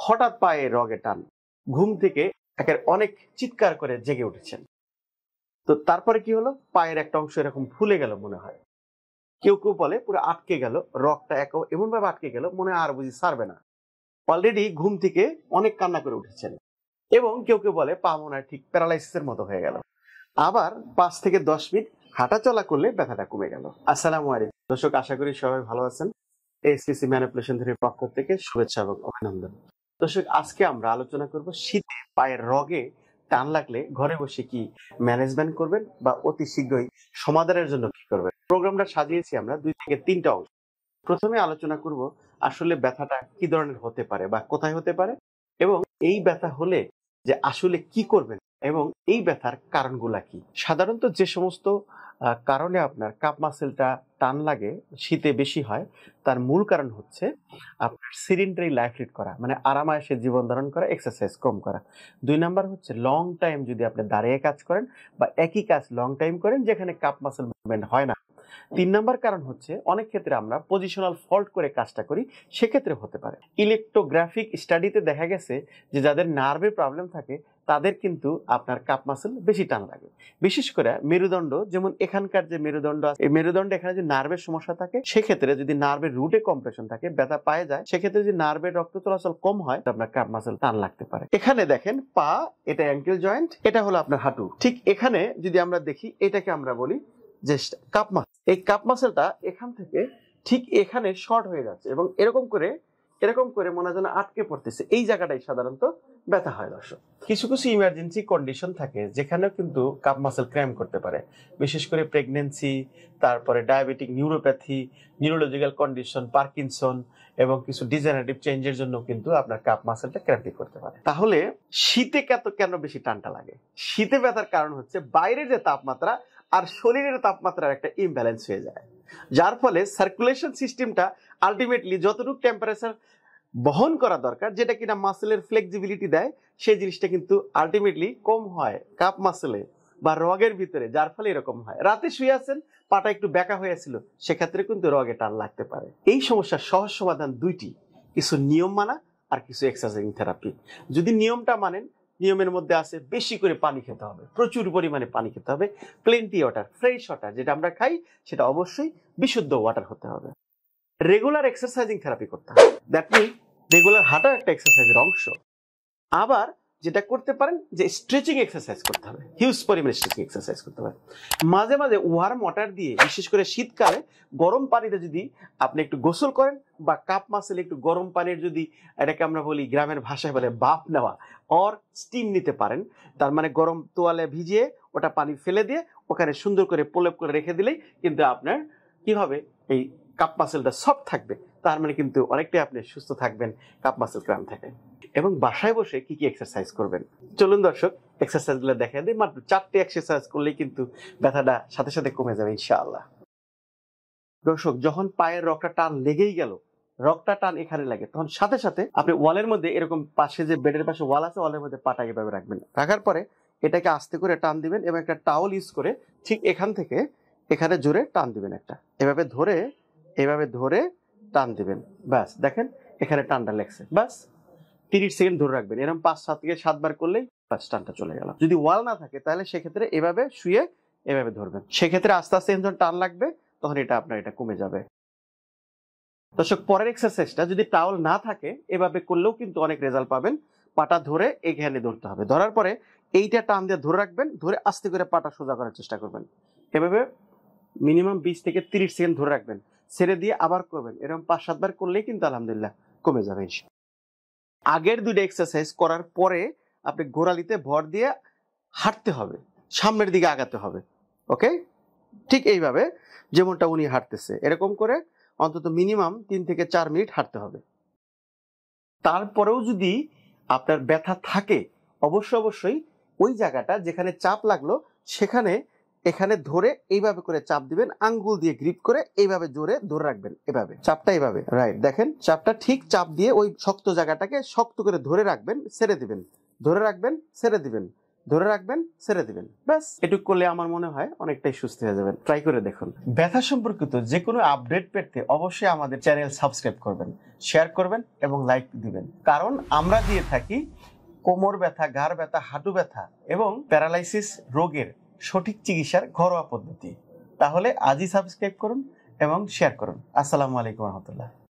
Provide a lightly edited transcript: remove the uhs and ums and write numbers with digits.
হঠাৎ পায়ে রগে টান, ঘুম থেকে একের অনেক চিৎকার করে জেগে উঠেছেন। তো তারপরে কি হলো, পায়ের একটা অংশ এরকম ফুলে গেল মনে হয়, কেউ কেউ বলে পুরো আটকে গেল, রগটা এমন ভাবে আটকে গেল মনে হয় আর বুঝি ছাড়বে না। অলরেডি ঘুম থেকে অনেক কান্না করে উঠেছেন। এবং কেউ কেউ বলে পা মনে হয় ঠিক প্যারালাইসিসের মতো হয়ে গেল। আবার 5 থেকে 10 মিনিট হাঁটা চলা করলে ব্যথাটা কমে গেল। আসসালামু আলাইকুম দর্শক, আশা করি সবাই ভালো আছেন। এসপিসি ম্যানিপুলেশন থেরাপির পক্ষ থেকে শুভেচ্ছা এবং অভিনন্দন। দর্শক, আজকে আমরা আলোচনা করব শীতে পায়ের রগে টান লাগলে ঘরে বসে কি ম্যানেজমেন্ট করবেন বা অতি শীঘ্রই সমাধানের জন্য কি করবেন। প্রোগ্রামটা সাজিয়েছি আমরা 2 থেকে 3টা অংশ। প্রথমে আলোচনা করব আসলে ব্যথাটা কি ধরনের হতে পারে বা কোথায় হতে পারে, এবং এই ব্যথা হলে যে আসলে কি করবেন এবং এই ব্যথার কারণগুলা কি। সাধারণত যে সমস্ত কারণে আপনার কাপ মাসেলটা টান লাগে, শীতে বেশি হয়, তার মূল কারণ হচ্ছে আপনার সেডেন্টারি লাইফ লিড করা, মানে আরামায়েশে জীবন ধারণ করা, এক্সারসাইজ কম করা। 2 নাম্বার হচ্ছে লং টাইম যদি আপনি দাঁড়িয়ে কাজ করেন বা একই কাজ লং টাইম করেন যেখানে কাপ মাসেল মুভমেন্ট হয় না। 3 নাম্বার কারণ হচ্ছে অনেক ক্ষেত্রে আমরা পজিশনাল ফল্ট করে কাজটা করি, সেক্ষেত্রে হতে পারে। ইলেকট্রোগ্রাফিক স্টাডিতে দেখা গেছে যে যাদের নার্ভের প্রবলেম থাকে তাদের কিন্তু আপনার কাপ মাসেল বেশি টান লাগে। বিশেষ করে মেরুদণ্ড, যেমন এখানকার যে মেরুদণ্ড আছে, এই মেরুদণ্ডে এখানে যে নার্ভের সমস্যা থাকে, সেক্ষেত্রে যদি নার্ভের রুটে কম্প্রেশন থাকে, ব্যথা পায়ে যায়, সেক্ষেত্রে যদি নার্ভের রক্ত চলাচল কম হয় আপনার কাপ মাসেল টান লাগতে পারে। এখানে দেখেন পা, এটা অ্যাঙ্কেল জয়েন্ট, এটা হলো আপনার হাঁটু। ঠিক এখানে যদি আমরা দেখি, এটাকে আমরা বলি যে কাপ মাসেল। এই কাপ মাসেলটা এখান থেকে ঠিক এখানে শর্ট হয়ে যাচ্ছে এবং এরকম করে মনে হয় যেন আটকে পড়তেছে। এই জায়গাটাই সাধারণত ব্যথা হয়। দর্শক, কিছু কিছু ইমার্জেন্সি কন্ডিশন থাকে যেখানেও কিন্তু কাপ মাসেল ক্র্যাম্প করতে পারে, বিশেষ করে প্রেগনেন্সি, তারপরে diabetic neuropathy, neurological condition, Parkinson এবং কিছু ডিজেনারেটিভ চেঞ্জের জন্য কিন্তু আপনার কাপ মাসেলটা ক্র্যাম্পিং করতে পারে। তাহলে শীতে কেন বেশি টানটা লাগে? শীতে ব্যথার কারণ হচ্ছে বাইরের যে তাপমাত্রা আর শরীরের তাপমাত্রার একটা ইমব্যালেন্স হয়ে যায়, যার ফলে সার্কুলেশন সিস্টেমটা আলটিমেটলি যতটুকু টেম্পারেচার বহন করা দরকার, যেটা কিনা মাসেলের ফ্লেক্সিবিলিটি দেয়, সেই জিনিসটা কিন্তু আলটিমেটলি কম হয় কাপ মাসেলে বা রগের ভিতরে, যার ফলে এরকম হয়। রাতে শুয়ে আছেন, পাটা একটু বেঁকা হয়েছিল, সেক্ষেত্রে কিন্তু রগে টান লাগতে পারে। এই সমস্যার সহজ সমাধান 2টি, কিছু নিয়ম মানা আর কিছু এক্সারসাইজিং থেরাপি। যদি নিয়মটা মানেন, নিয়মের মধ্যে আছে বেশি করে পানি খেতে হবে, প্রচুর পরিমাণে পানি খেতে হবে, প্লেন্টি ওয়াটার, ফ্রেশ ওয়াটার যেটা আমরা খাই সেটা অবশ্যই বিশুদ্ধ ওয়াটার হতে হবে। রেগুলার এক্সারসাইজিং থেরাপি করতে হবে, দ্যাট মিন রেগুলার হাঁটা একটা এক্সারসাইজের অংশ। আবার যেটা করতে পারেন যে স্ট্রেচিং এক্সারসাইজ করতে হবে, হিউজ পরিমাণে স্ট্রেচিং এক্সারসাইজ করতে হবে। মাঝে মাঝে ওয়ার্ম ওয়াটার দিয়ে, বিশেষ করে শীতকালে গরম পানিতে যদি আপনি একটু গোসল করেন বা কাপ মাসেলে একটু গরম পানির, যদি এটাকে আমরা বলি গ্রামের ভাষায় বলে বাপ নেওয়া অর স্টিম নিতে পারেন, তার মানে গরম তোয়ালে ভিজিয়ে ওটা পানি ফেলে দিয়ে ওখানে সুন্দর করে প্রলেপ করে রেখে দিলেই কিন্তু আপনার কি হবে, এই কাপ মাসেলটা সফট থাকবে। তার মানে কিন্তু অনেকটাই আপনি সুস্থ থাকবেন কাপ মাসেল ক্র্যাম্প থেকে। এবং বাসায় বসে কি কি এক্সারসাইজ করবেন, চলুন দর্শক এক্সারসাইজগুলো দেখা দিই। মাত্র 4টে এক্সারসাইজ করলেই কিন্তু ব্যথাটা সাথে সাথে কমে যাবে ইনশাআল্লাহ। দর্শক, যখন পায়ের রগটা টান লেগেই গেল, রগটা টান এখানে লাগে, তখন সাথে সাথে আপনি ওয়ালের মধ্যে এরকম পাশে যে বেডের পাশে ওয়াল আছে, ওয়ালের মধ্যে পাটা এভাবে রাখবেন। রাখার পরে এটাকে আস্তে করে টান দিবেন এবং একটা টাওয়াল ইউজ করে ঠিক এখান থেকে এখানে জোরে টান দিবেন। একটা এভাবে ধরে টান দিবেন। ব্যাস, দেখেন এখানে টানটা লেগছে। ব্যাস 30 সেকেন্ড ধরে রাখবেন। এরকম 5-7 থেকে 7 বার করলেই ব্যাস টানটা চলে গেল। যদি ওয়াল না থাকে তাহলে সেক্ষেত্রে এভাবে শুয়ে এভাবে ধরবেন। সেক্ষেত্রে আস্তে আস্তে যখন টান লাগবে তখন এটা কমে যাবে। দর্শক, পরের এক্সারসাইজটা যদি টাওয়াল না থাকে এভাবে করলেও কিন্তু অনেক রেজাল্ট পাবেন। পাটা ধরে এখানে ধরতে হবে, ধরার পরে এইটা টান দিয়ে ধরে রাখবেন, ধরে আস্তে করে পাটা সোজা করার চেষ্টা করবেন। এভাবে মিনিমাম 20 থেকে 30 সেকেন্ড ধরে রাখবেন, ছেড়ে দিয়ে আবার করবেন। এরকম 5-7 বার করলেই কিন্তু আলহামদুলিল্লাহ কমে যাবে। আগের 2টা এক্সারসাইজ করার পরে আপনি গোড়ালিতে ভর দিয়ে হাঁটতে হবে, সামনের দিকে আগাতে হবে। ওকে, ঠিক এইভাবে যেমনটা উনি হাঁটতেছে এরকম করে অন্তত মিনিমাম 3 থেকে 4 মিনিট হাঁটতে হবে। তারপরেও যদি আপনার ব্যথা থাকে অবশ্যই ওই জায়গাটা যেখানে চাপ লাগলো সেখানে এখানে ধরে এইভাবে করে চাপ দিবেন, আঙ্গুল দিয়ে গ্রিপ করে এইভাবে জোরে ধরে রাখবেন। এভাবে চাপটা এইভাবে, রাইট, দেখেন চাপটা ঠিক চাপ দিয়ে ওই শক্ত জায়গাটাকে শক্ত করে ধরে রাখবেন, ছেড়ে দিবেন, ধরে রাখবেন, ছেড়ে দিবেন। ধরে রাখবেন, ছেড়ে দিবেন, ব্যাস। এটুক করলে আমার মনে হয় অনেকটাই সুস্থ হয়ে যাবেন। ট্রাই করে দেখুন। ব্যথা সম্পর্কিত যে কোনো আপডেট পেতে অবশ্যই আমাদের চ্যানেল সাবস্ক্রাইব করবেন, শেয়ার করবেন এবং লাইক দিবেন। কারণ আমরা দিয়ে থাকি কোমর ব্যথা, ঘাড় ব্যথা, হাঁটু ব্যথা এবং প্যারালাইসিস রোগের সঠিক চিকিৎসার ঘরোয়া পদ্ধতি। তাহলে আজই সাবস্ক্রাইব করুন এবং শেয়ার করুন। আসসালামু আলাইকুম রহমতুল্লাহ।